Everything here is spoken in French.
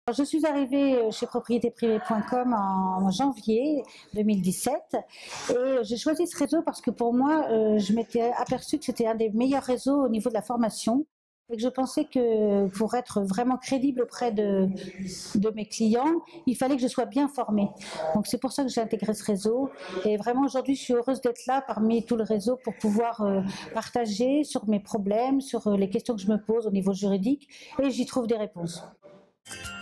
Je suis arrivée chez propriétéprivée.com en janvier 2017 et j'ai choisi ce réseau parce que pour moi, je m'étais aperçue que c'était un des meilleurs réseaux au niveau de la formation et que je pensais que pour être vraiment crédible auprès de mes clients, il fallait que je sois bien formée. Donc c'est pour ça que j'ai intégré ce réseau et vraiment aujourd'hui, je suis heureuse d'être là parmi tout le réseau pour pouvoir partager sur mes problèmes, sur les questions que je me pose au niveau juridique et j'y trouve des réponses.